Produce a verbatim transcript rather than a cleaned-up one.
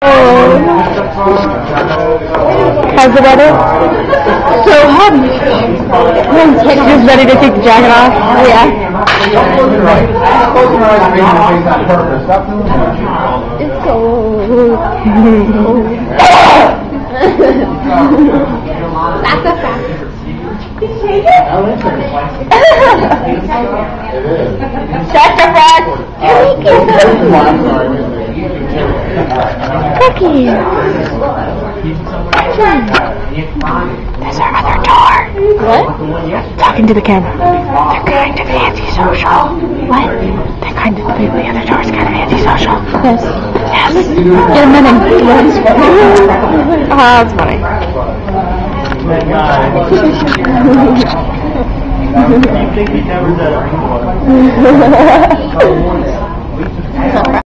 How's the weather? So hot. Just ready to take the jacket off. Oh yeah. It's cold. That's a fact. That's a fact. Cookie. There's our other door. What? Talking to the camera. They're kind of antisocial. What? They're kind of, the, the other door's kind of antisocial. Yes. Yes. Get a minute. Yes. Oh, that's funny. You think he never said it before?